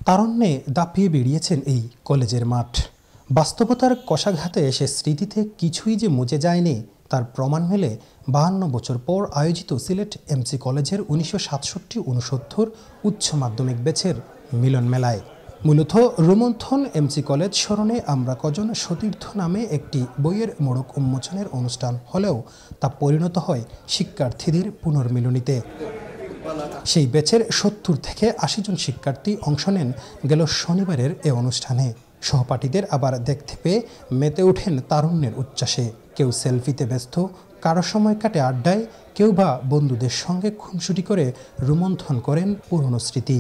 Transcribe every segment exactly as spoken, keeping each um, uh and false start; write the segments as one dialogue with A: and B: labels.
A: তারণ্যে দাপিয়ে বেরিয়েছেন এই কলেজের মাঠ। বাস্তবতার কষাঘাতে এসে স্মৃতিতে কিছুই যে মুছে যায়নি তার প্রমাণ মেলে বাহান্ন বছর পর আয়োজিত সিলেট এমসি কলেজের উনিশশো সাতষট্টি উনসত্তর উচ্চ মাধ্যমিক ব্যাচের মিলন মেলায়। মূলত রোমন্থন এমসি কলেজ স্মরণে আমরা কজন সতীর্থ নামে একটি বইয়ের মোড়ক উন্মোচনের অনুষ্ঠান হলেও তা পরিণত হয় শিক্ষার্থীদের পুনর্মিলনীতে। সেই ব্যাচের সত্তর থেকে আশি জন শিক্ষার্থী অংশ নেন গেল শনিবারের এ অনুষ্ঠানে। সহপাঠীদের আবার দেখতে পেয়ে মেতে ওঠেন তারুণ্যের উচ্ছ্বাসে। কেউ সেলফিতে ব্যস্ত, কারো সময় কাটে আড্ডায়, কেউ বা বন্ধুদের সঙ্গে খুনসুটি করে রোমন্থন করেন পুরনো স্মৃতি।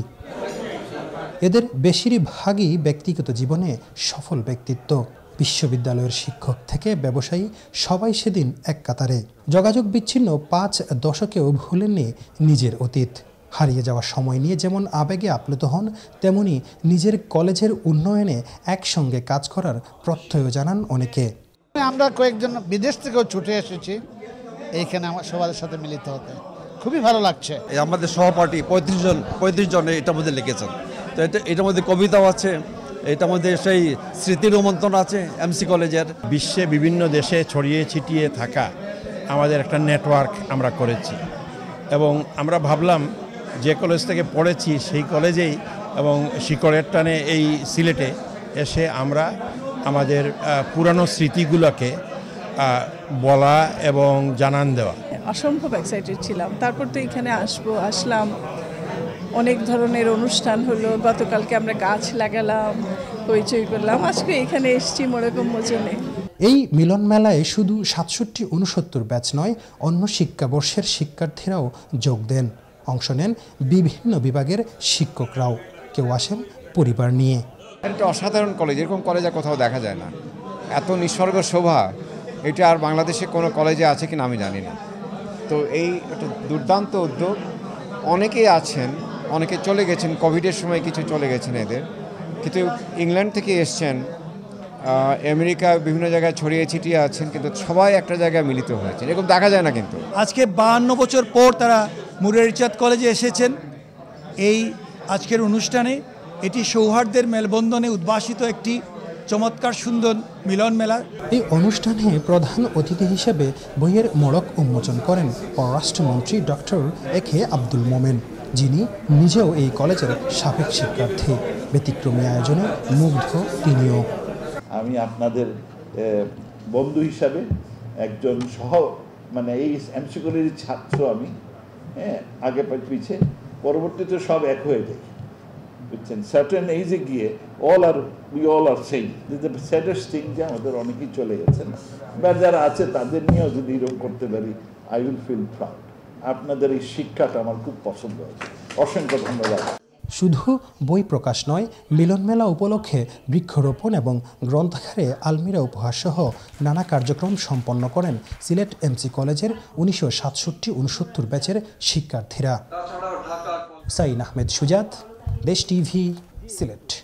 A: এদের বেশিরভাগই ব্যক্তিগত জীবনে সফল ব্যক্তিত্ব। বিশ্ববিদ্যালয়ের শিক্ষক থেকে ব্যবসায়ী সবাই সেদিন এক কাতারে। যোগাযোগ বিচ্ছিন্ন পাঁচ দশকেও ভুলেননি নিজের অতীত। হারিয়ে যাওয়া সময় নিয়ে যেমন আবেগে আপ্লুত হন, তেমনি নিজের কলেজের উন্নয়নে একসঙ্গে কাজ করার প্রত্যয় জানান অনেকে।
B: আমরা কয়েকজন বিদেশ থেকেও ছুটে এসেছি এইখানে আমার সবার সাথে মিলিত হতে, খুবই ভালো লাগছে।
C: আমাদের সহপাঠী পঁয়ত্রিশ জন পঁয়ত্রিশ জন এটার মধ্যে লিখেছেন। তো এটা এটার মধ্যে কবিতাও আছে, এটার মধ্যে সেই স্মৃতি রোমন্থন আছে এমসি কলেজের।
D: বিশ্বে বিভিন্ন দেশে ছড়িয়ে ছিটিয়ে থাকা আমাদের একটা নেটওয়ার্ক আমরা করেছি এবং আমরা ভাবলাম যে কলেজ থেকে পড়েছি সেই কলেজেই এবং শিকড়ের টানে এই সিলেটে এসে আমরা আমাদের পুরানো স্মৃতিগুলোকে বলা এবং জানান দেওয়া।
E: অসম্ভব এক্সাইটেড ছিলাম। তারপর তো এখানে আসবো, আসলাম, অনেক ধরনের অনুষ্ঠান হলো। গতকালকে আমরা গাছ লাগালাম, হইচই করলাম, আজকে এখানে এসছি মোড়ক উন্মোচনে।
A: এই মিলন মেলায় শুধু সাতষট্টি উনসত্তর ব্যাচ নয়, অন্য শিক্ষাবর্ষের শিক্ষার্থীরাও যোগ দেন। অংশ নেন বিভিন্ন বিভাগের শিক্ষকরাও। কেউ আসেন পরিবার নিয়ে।
F: এটা অসাধারণ কলেজ, এরকম কলেজ আর কোথাও দেখা যায় না। এত নিসর্গ শোভা এটা আর বাংলাদেশে কোনো কলেজে আছে কিনা আমি জানি না। তো এই একটা দুর্দান্ত উদ্যোগ। অনেকেই আছেন, অনেকে চলে গেছেন, কোভিডের সময় কিছু চলে গেছেন এদের, কিন্তু ইংল্যান্ড থেকে এসছেন, আমেরিকা বিভিন্ন জায়গায় ছড়িয়ে ছিটিয়ে আছেন, কিন্তু সবাই একটা জায়গায় মিলিত হয়েছেন, এরকম দেখা যায় না। কিন্তু
G: আজকে বাহান্ন বছর পর তারা মুরারিচাঁদ কলেজে এসেছেন এই আজকের অনুষ্ঠানে। এটি সৌহার্দ্যের মেলবন্ধনে উদ্ভাসিত একটি চমৎকার সুন্দর মিলন মেলা।
A: এই অনুষ্ঠানে প্রধান অতিথি হিসেবে বইয়ের মোড়ক উন্মোচন করেন পররাষ্ট্রমন্ত্রী ডক্টর এ কে আব্দুল মোমেন, যিনি নিজেও এই কলেজের সাবেক শিক্ষার্থী। ব্যতিক্রমী আয়োজনে মুগ্ধ তিনিও।
H: আমি আপনাদের বন্ধু হিসাবে একজন সহ মানে এই এমসি কলেজের ছাত্র আমি, হ্যাঁ, আগে পিছিয়ে পরবর্তীতে সব এক হয়ে যায়, বুঝছেন। সার্টেন এইজে গিয়ে all are we all are সেই দ্য স্যাডেস্ট থিং যে আমাদের অনেকেই চলে গেছেন, বা যারা আছে তাদের নিয়েও যদি এরকম করতে পারি আই উইল ফিল প্রাউড। আপনাদের এই শিক্ষাটা আমার খুব পছন্দ হয়েছে, অসংখ্য ধন্যবাদ।
A: শুধু বই প্রকাশ নয়, মিলন মেলা উপলক্ষে বৃক্ষরোপণ এবং গ্রন্থাগারে আলমিরা উপহার সহ নানা কার্যক্রম সম্পন্ন করেন সিলেট এমসি কলেজের উনিশশো সাতষট্টি উনসত্তর ব্যাচের শিক্ষার্থীরা। সাইন আহমেদ সুজাত, দেশ টিভি, সিলেট।